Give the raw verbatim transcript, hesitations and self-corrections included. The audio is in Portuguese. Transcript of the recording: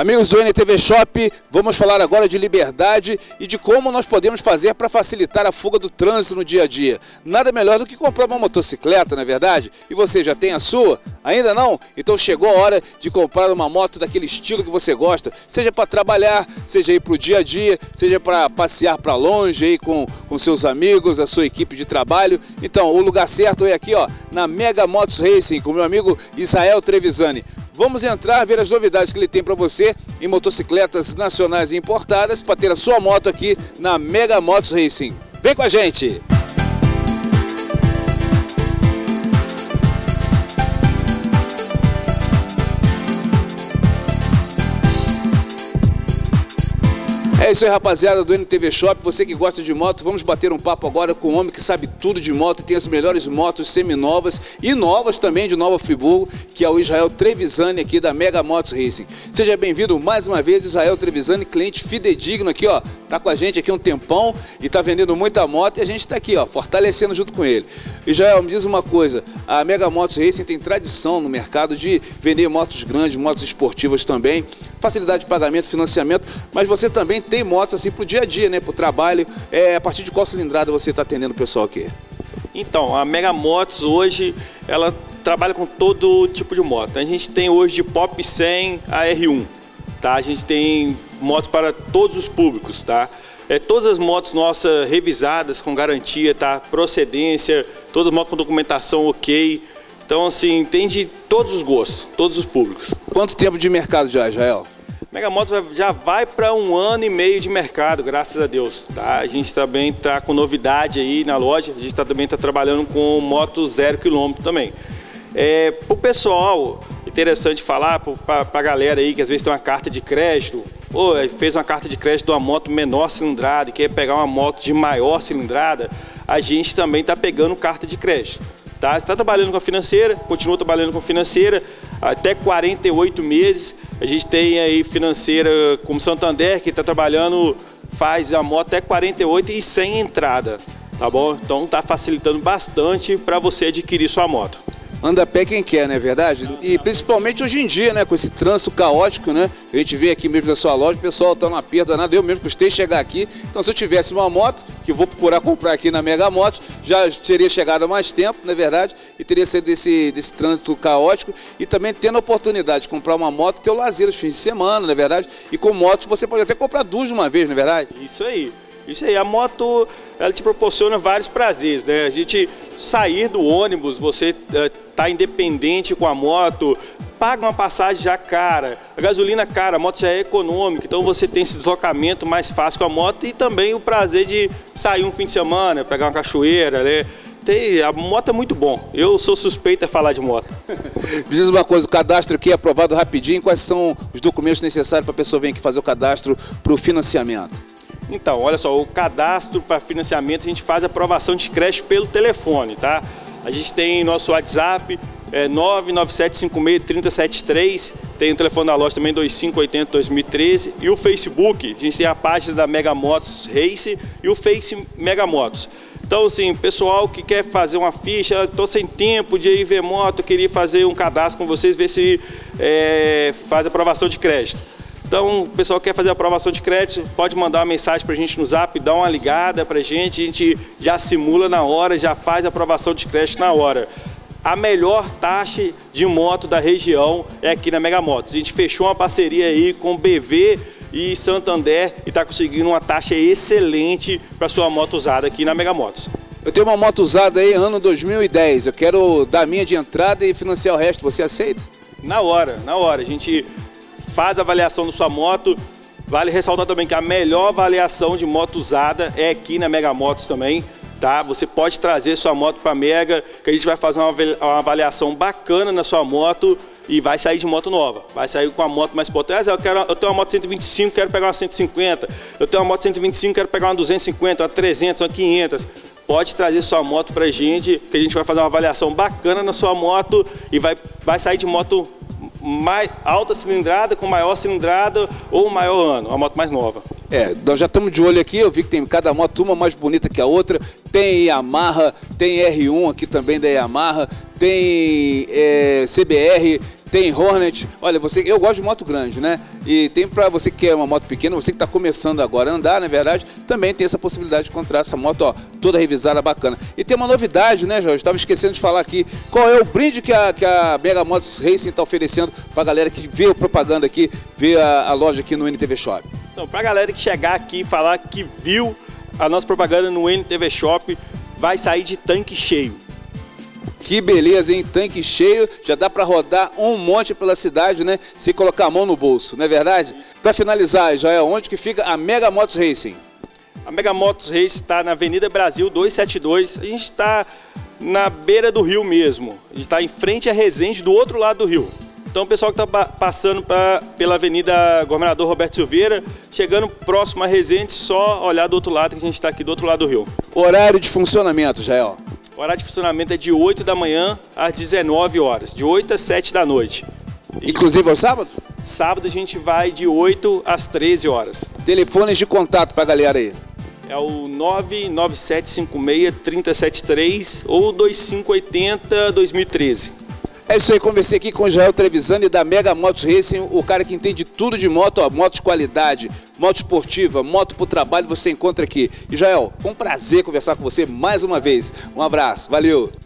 Amigos do N T V Shop, vamos falar agora de liberdade e de como nós podemos fazer para facilitar a fuga do trânsito no dia a dia. Nada melhor do que comprar uma motocicleta, não é verdade? E você já tem a sua? Ainda não? Então chegou a hora de comprar uma moto daquele estilo que você gosta, seja para trabalhar, seja aí para o dia a dia, seja para passear para longe aí com, com seus amigos, a sua equipe de trabalho. Então o lugar certo é aqui, ó, na Mega Motos Racing, com meu amigo Israel Trevisani. Vamos entrar, ver as novidades que ele tem para você em motocicletas nacionais e importadas para ter a sua moto aqui na Mega Motos Racing. Vem com a gente! É isso aí, rapaziada do N T V Shop, você que gosta de moto, vamos bater um papo agora com um homem que sabe tudo de moto e tem as melhores motos seminovas e novas também de Nova Friburgo, que é o Israel Trevisani aqui da Mega Motos Racing. Seja bem-vindo mais uma vez, Israel Trevisani, cliente fidedigno aqui, ó, tá com a gente aqui um tempão e tá vendendo muita moto e a gente tá aqui, ó, fortalecendo junto com ele. Israel, me diz uma coisa, a Mega Motos Racing tem tradição no mercado de vender motos grandes, motos esportivas também, facilidade de pagamento, financiamento, mas você também tem motos assim para o dia a dia, né, para o trabalho. É, a partir de qual cilindrada você está atendendo o pessoal aqui? Então, a Mega Motos hoje, ela trabalha com todo tipo de moto. A gente tem hoje de Pop cem a R um, tá? A gente tem motos para todos os públicos, tá? É, todas as motos nossas revisadas com garantia, tá? Procedência, toda moto com documentação ok. Então, assim, tem de todos os gostos, todos os públicos. Quanto tempo de mercado já, Israel? Mega Motos já vai para um ano e meio de mercado, graças a Deus. Tá? A gente também está com novidade aí na loja, a gente tá, também está trabalhando com moto zero quilômetro também. É, para o pessoal, interessante falar para a galera aí que às vezes tem uma carta de crédito, ou fez uma carta de crédito de uma moto menor cilindrada e quer pegar uma moto de maior cilindrada, a gente também está pegando carta de crédito. Está tá trabalhando com a financeira, continua trabalhando com a financeira, até quarenta e oito meses. A gente tem aí financeira como Santander, que está trabalhando, faz a moto até quarenta e oito e sem entrada, tá bom? Então está facilitando bastante para você adquirir sua moto. Anda a pé quem quer, não é verdade? E principalmente hoje em dia, né, com esse trânsito caótico, né? A gente vê aqui mesmo na sua loja, o pessoal tá numa perda nada, eu mesmo custei chegar aqui. Então se eu tivesse uma moto, que eu vou procurar comprar aqui na Mega Motos, já teria chegado há mais tempo, não é verdade? E teria saído desse, desse trânsito caótico e também tendo a oportunidade de comprar uma moto, ter o lazer nos fins de semana, não é verdade? E com motos você pode até comprar duas de uma vez, não é verdade? Isso aí. Isso aí, a moto, ela te proporciona vários prazeres, né? A gente sair do ônibus, você tá independente com a moto, paga uma passagem já cara, a gasolina cara, a moto já é econômica, então você tem esse deslocamento mais fácil com a moto e também o prazer de sair um fim de semana, pegar uma cachoeira, né? Tem, a moto é muito bom, eu sou suspeito a falar de moto. Me diz uma coisa, o cadastro aqui é aprovado rapidinho, quais são os documentos necessários para a pessoa vir aqui fazer o cadastro para o financiamento? Então, olha só, o cadastro para financiamento a gente faz a aprovação de crédito pelo telefone, tá? A gente tem nosso WhatsApp, é nove nove sete cinco seis três zero sete três, tem o telefone da loja também dois cinco oito zero dois mil e treze e o Facebook, a gente tem a página da Mega Motos Race e o Face Mega Motos. Então, assim, pessoal que quer fazer uma ficha, estou sem tempo de ir ver moto, queria fazer um cadastro com vocês, ver se é, faz a aprovação de crédito. Então, o pessoal que quer fazer a aprovação de crédito, pode mandar uma mensagem para a gente no Zap, dá uma ligada para a gente, a gente já simula na hora, já faz a aprovação de crédito na hora. A melhor taxa de moto da região é aqui na Mega Motos. A gente fechou uma parceria aí com B V e Santander e está conseguindo uma taxa excelente para sua moto usada aqui na Mega Motos. Eu tenho uma moto usada aí, ano dois mil e dez, eu quero dar a minha de entrada e financiar o resto, você aceita? Na hora, na hora. A gente faz a avaliação da sua moto. Vale ressaltar também que a melhor avaliação de moto usada é aqui na Mega Motos também, tá? Você pode trazer sua moto para a Mega, que a gente vai fazer uma avaliação bacana na sua moto e vai sair de moto nova. Vai sair com a moto mais potente. Eu, quero, eu tenho uma moto cento e vinte e cinco, quero pegar uma cento e cinquenta. Eu tenho uma moto cento e vinte e cinco, quero pegar uma duzentos e cinquenta, uma trezentos, uma quinhentos. Pode trazer sua moto para a gente, que a gente vai fazer uma avaliação bacana na sua moto e vai, vai sair de moto mais alta cilindrada, com maior cilindrada ou maior ano, uma moto mais nova. É, nós já estamos de olho aqui, eu vi que tem cada moto uma mais bonita que a outra, tem Yamaha, tem R um aqui também da Yamaha, tem é, C B R, tem Hornet. Olha, você, eu gosto de moto grande, né? E tem para você que quer uma moto pequena, você que está começando agora a andar, na verdade, também tem essa possibilidade de encontrar essa moto, ó, toda revisada, bacana. E tem uma novidade, né, Jorge? Estava esquecendo de falar aqui. Qual é o brinde que a, que a Mega Motos Racing está oferecendo para a galera que vê a propaganda aqui, vê a, a loja aqui no N T V Shop? Então, para a galera que chegar aqui e falar que viu a nossa propaganda no N T V Shop, vai sair de tanque cheio. Que beleza, hein? Tanque cheio, já dá para rodar um monte pela cidade, né? Se colocar a mão no bolso, não é verdade? Para finalizar, Jael, onde que fica a Mega Motos Racing? A Mega Motos Racing está na Avenida Brasil duzentos e setenta e dois. A gente está na beira do rio mesmo. A gente está em frente à Resende, do outro lado do rio. Então o pessoal que está passando pra, pela Avenida Governador Roberto Silveira, chegando próximo à Resende, só olhar do outro lado, que a gente está aqui do outro lado do rio. Horário de funcionamento, Jael? O horário de funcionamento é de oito da manhã às dezenove horas, de oito às sete da noite. Inclusive aos sábados? Sábado a gente vai de oito às treze horas. Telefones de contato para a galera aí? É o nove nove sete cinco seis, três zero sete três ou dois cinco oito zero, dois mil e treze. É isso aí, conversei aqui com o Jael Trevisani da Mega Motos Racing, o cara que entende tudo de moto, ó, moto de qualidade, moto esportiva, moto pro trabalho, você encontra aqui. E Jael, foi um prazer conversar com você mais uma vez. Um abraço, valeu!